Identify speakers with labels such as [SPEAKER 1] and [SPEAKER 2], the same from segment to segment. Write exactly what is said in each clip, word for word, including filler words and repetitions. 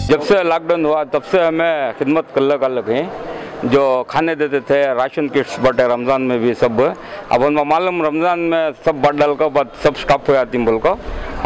[SPEAKER 1] जब से लॉकडाउन हुआ तब से हमें खिदमत अलग अलग है, जो खाने देते थे राशन किट्स बटे रमज़ान में भी सब। अब उनको मालूम रमज़ान में सब बट डाल को बाद सब स्टॉप हो जाती बोल को,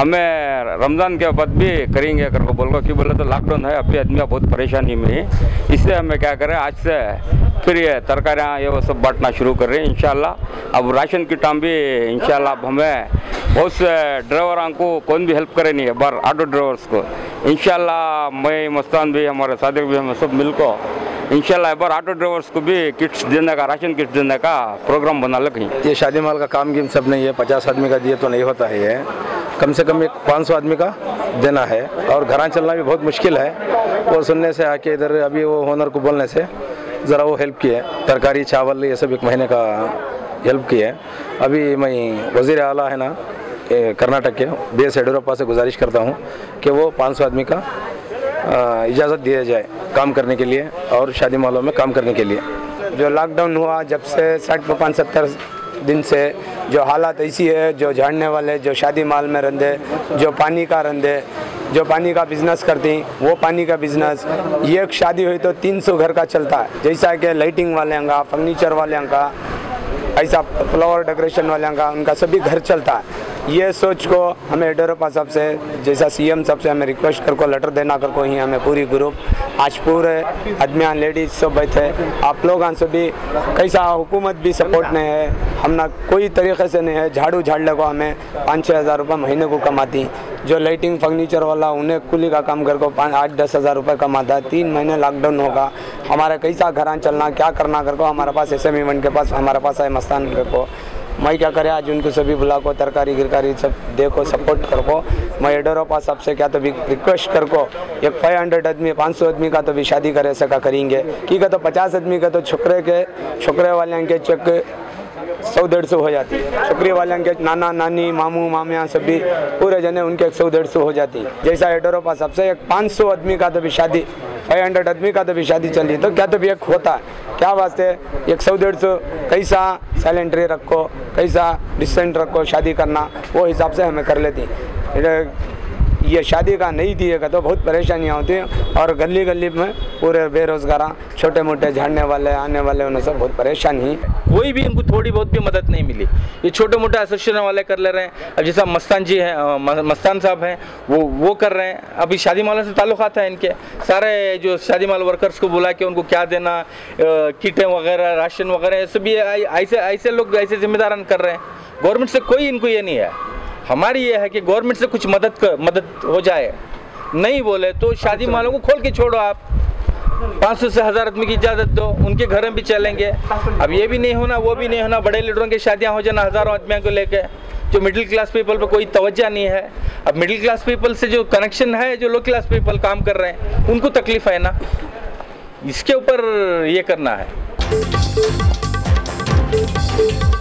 [SPEAKER 1] हमें रमज़ान के बाद भी करेंगे कर को बोल को, क्यों बोले तो लॉकडाउन है, अभी आदमी बहुत परेशानी में है। इससे हमें क्या करें, आज से फिर ये तरकारियाँ ये वो सब बांटना शुरू कर रहे हैं इंशाल्लाह। अब राशन की टाइम भी इंशाल्लाह अब हमें बहुत से ड्राइवरों को कौन भी हेल्प करे नहीं है, बार ऑटो ड्राइवर्स को इंशाल्लाह मैं मस्तान भी हमारे सादिक भी हमें सब मिल को इंशाल्लाह बार ऑटो ड्राइवर्स को भी किट्स देने का, राशन किट्स देने का प्रोग्राम बना लगे।
[SPEAKER 2] ये शादी माल का काम गिम सब नहीं है, पचास आदमी का दिए तो नहीं होता है, ये कम से कम एक पाँच सौ आदमी का देना है और घरां चलना भी बहुत मुश्किल है। वो सुनने से आके इधर अभी वो ओनर को बोलने से ज़रा वो हेल्प किए, तरकारी चावल ये सब एक महीने का हेल्प किए। अभी मैं वज़ीर आला है ना कर्नाटक के बी एस येडियुरप्पा से गुजारिश करता हूँ कि वो पाँच सौ आदमी का इजाज़त दिया जाए काम करने के लिए और शादी मालों में काम करने के लिए।
[SPEAKER 3] जो लॉकडाउन हुआ जब से साठ पाँच सत्तर दिन से जो हालात ऐसी है, जो झाड़ने वाले जो शादी माल में रंधे, जो पानी का रंधे, जो पानी का बिजनेस करती वो पानी का बिजनेस, ये एक शादी हुई तो तीन सौ घर का चलता है। जैसा कि लाइटिंग वाले का, फर्नीचर वाले का, ऐसा फ्लावर डेकोरेशन वाले का, उनका सभी घर चलता है। ये सोच को हमें येडियुरप्पा साहब से जैसा सीएम साहब से हमें रिक्वेस्ट कर को लेटर देना कर को ही हमें पूरी ग्रुप आज पूरे आदमियाँ लेडीज सब बैठे, आप लोग सभी कैसा हुकूमत भी सपोर्ट नहीं है, हम ना कोई तरीके से नहीं है। झाड़ू झाड़ने को हमें पाँच छः हज़ार रुपये महीने को कमाती, जो लाइटिंग फर्नीचर वाला उन्हें कुली का काम कर को पाँच आठ दस हज़ार रुपये कमाता है। तीन महीने लॉकडाउन होगा, हमारा कैसा घरान चलना क्या करना कर को, हमारे पास एस एम इवेंट के पास हमारे पास है मस्तान को, मैं क्या करे आज उनको सभी बुला को तरकारी गिरकारी सब देखो सपोर्ट कर को। मैं येडियुरप्पा साहब से क्या तो भी रिक्वेस्ट कर को एक फाइव हंड्रेड आदमी पाँच सौ आदमी का तो भी शादी करे सका करेंगे, की का तो पचास आदमी का तो छोकरे के छोकरे वाले के चेक सौ डेढ़ सौ हो जाती है, छोकरी वाले के नाना नानी मामू मामियाँ सभी पूरे जने उनके एक सौ डेढ़ सौ हो जाती है। जैसा येडियुरप्पा साहब से एक पाँच सौ आदमी का तो भी शादी, फाइव हंड्रेड आदमी का तो भी शादी चल रही, तो क्या तो भी एक होता है क्या वास्ते एक सौ डेढ़ सौ कैसा सैलेंट्री रखो, कैसा डिसेंट रखो शादी करना, वो हिसाब से हमें कर लेती। ये शादी का नहीं दिएगा तो बहुत परेशानियाँ होती हैं और गली गली में पूरे बेरोजगार छोटे मोटे झाड़ने वाले आने वाले उन्हें सब बहुत परेशानी।
[SPEAKER 4] कोई भी इनको थोड़ी बहुत भी मदद नहीं मिली, ये छोटे मोटे एसोसिएशन वाले कर ले रहे हैं। अब जैसा मस्तान जी हैं, मस्तान साहब हैं, वो वो कर रहे हैं। अभी शादी मालों से ताल्लुकात है इनके, सारे जो शादी माल वर्कर्स को बुला के उनको क्या देना, किटें वगैरह राशन वगैरह सभी ऐसे ऐसे लोग ऐसे जिम्मेदार कर रहे हैं। गवर्नमेंट से कोई इनको ये नहीं है। हमारी ये है कि गवर्नमेंट से कुछ मदद कर, मदद हो जाए, नहीं बोले तो शादी मालों को खोल के छोड़ो, आप पाँच सौ से हज़ार आदमी की इजाज़त दो, उनके घर में भी चलेंगे। अब ये भी नहीं होना वो भी नहीं होना, बड़े लीडरों की शादियां हो जाना हज़ारों आदमियों को लेके, जो मिडिल क्लास पीपल पे कोई तवज्जो नहीं है। अब मिडिल क्लास पीपल से जो कनेक्शन है, जो लो क्लास पीपल काम कर रहे हैं उनको तकलीफ है ना, इसके ऊपर ये करना है।